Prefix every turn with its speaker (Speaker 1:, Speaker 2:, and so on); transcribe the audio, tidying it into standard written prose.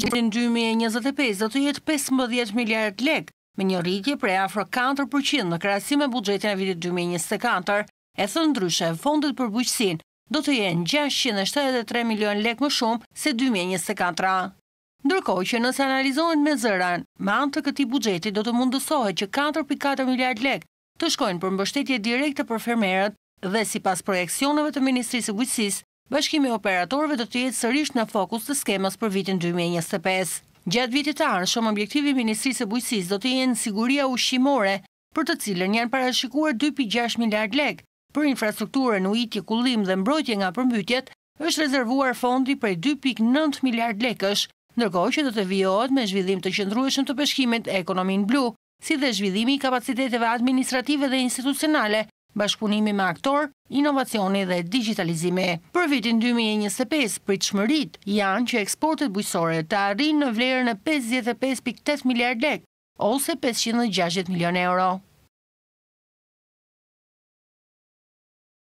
Speaker 1: Në 2025 do të jetë 15 miliard lek, me një rritje prej afro 4% në krahasim me buxhetin e vitit 2024. E thënë ndryshe, fondet për bujqësinë do të jenë 673 milion lek më shumë se 2024. Ndërkohë që nëse analizohen me zëran, me anë të këtij buxheti do të mundësohet që 4.4 miliard lek të shkojnë për mbështetje direkte për fermerët dhe sipas projeksioneve të Ministrisë së Bujqësisë, bashkimi i operatorëve do të jetë sërish në fokus të skemës për vitin 2025. Gjatë vitit të ardhshëm, objektivi i Ministrisë së Bujqësisë do të jenë siguria ushqimore, për të cilën janë parashikuar 2.6 miliard lek. Për infrastrukturën, ujitje, kullim dhe mbrojtje nga përmbytjet, është rezervuar fondi prej 2.9 miliard lekësh, ndërkohë që do të vijohet me zhvillim të qëndrueshëm të peshqimit e ekonominë blu, si dhe zhvillimi i kapaciteteve administrative dhe institucionale, bashkëpunimi me aktor, inovacioni dhe digitalizimi. Për vitin 2025, pritshmëritë janë që eksportet bujqësore të arrijnë në vlerën e 55.8 miliard lek, ose 560 milion euro.